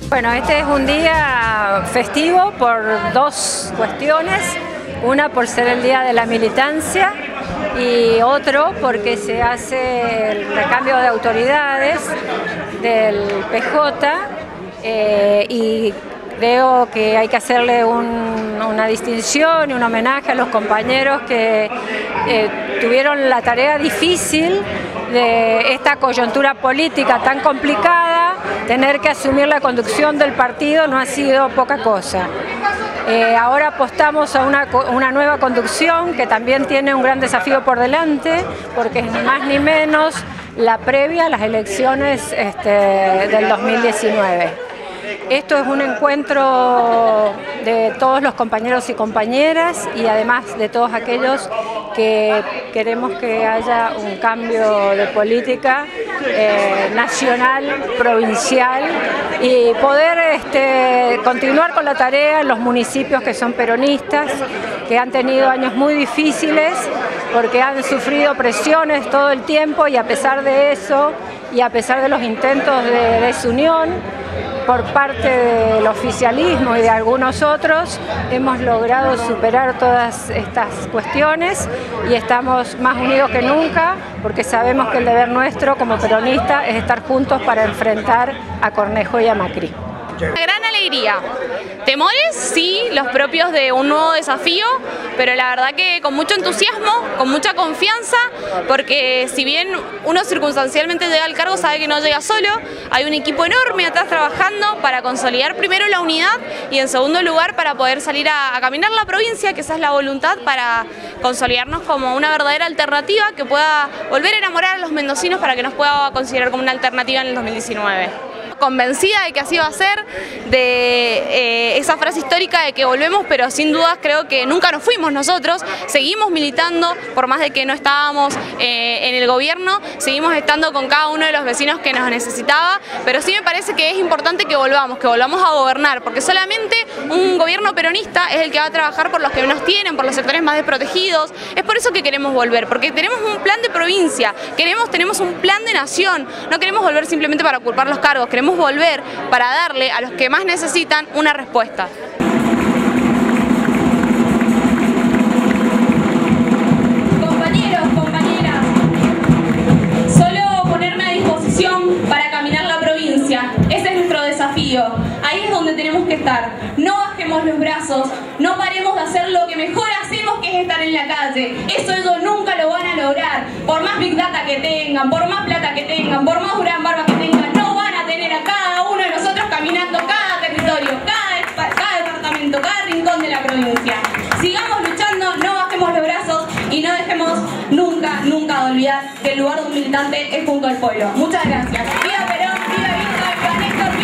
Bueno, este es un día festivo por dos cuestiones. Una por ser el Día de la Militancia y otro porque se hace el recambio de autoridades del PJ y creo que hay que hacerle una distinción y un homenaje a los compañeros que tuvieron la tarea difícil de esta coyuntura política tan complicada. Tener que asumir la conducción del partido no ha sido poca cosa. Ahora apostamos a una nueva conducción que también tiene un gran desafío por delante, porque es ni más ni menos la previa a las elecciones del 2019. Esto es un encuentro de todos los compañeros y compañeras y además de todos aquellos que queremos que haya un cambio de política nacional, provincial y poder continuar con la tarea en los municipios que son peronistas, que han tenido años muy difíciles porque han sufrido presiones todo el tiempo y a pesar de eso y a pesar de los intentos de desunión por parte del oficialismo y de algunos otros, hemos logrado superar todas estas cuestiones y estamos más unidos que nunca porque sabemos que el deber nuestro como peronistas es estar juntos para enfrentar a Cornejo y a Macri. Una gran alegría. Temores, sí, los propios de un nuevo desafío, pero la verdad que con mucho entusiasmo, con mucha confianza, porque si bien uno circunstancialmente llega al cargo, sabe que no llega solo, hay un equipo enorme atrás trabajando para consolidar primero la unidad y en segundo lugar para poder salir a caminar la provincia, que esa es la voluntad, para consolidarnos como una verdadera alternativa que pueda volver a enamorar a los mendocinos para que nos pueda considerar como una alternativa en el 2019. Convencida de que así va a ser, de esa frase histórica de que volvemos, pero sin dudas creo que nunca nos fuimos nosotros, seguimos militando, por más de que no estábamos en el gobierno, seguimos estando con cada uno de los vecinos que nos necesitaba, pero sí me parece que es importante que volvamos a gobernar, porque solamente un gobierno peronista es el que va a trabajar por los que menos tienen, por los sectores más desprotegidos. Es por eso que queremos volver, porque tenemos un plan de provincia, tenemos un plan de nación, no queremos volver simplemente para ocupar los cargos, queremos volver para darle a los que más necesitan una respuesta. Compañeros, compañeras, solo ponerme a disposición para caminar la provincia, ese es nuestro desafío, ahí es donde tenemos que estar, no bajemos los brazos, no paremos de hacer lo que mejor hacemos, que es estar en la calle, eso ellos nunca lo van a lograr, por más big data que tengan, por más plata que tengan, por más gran barba que tengan, no van a tener a cada uno de nosotros caminando cada territorio, cada departamento, cada rincón de la provincia. Sigamos luchando, no bajemos los brazos y no dejemos nunca de olvidar que el lugar de un militante es junto al pueblo. Muchas gracias. ¡Viva Perón! ¡Viva Víctor! ¡Viva Néstor!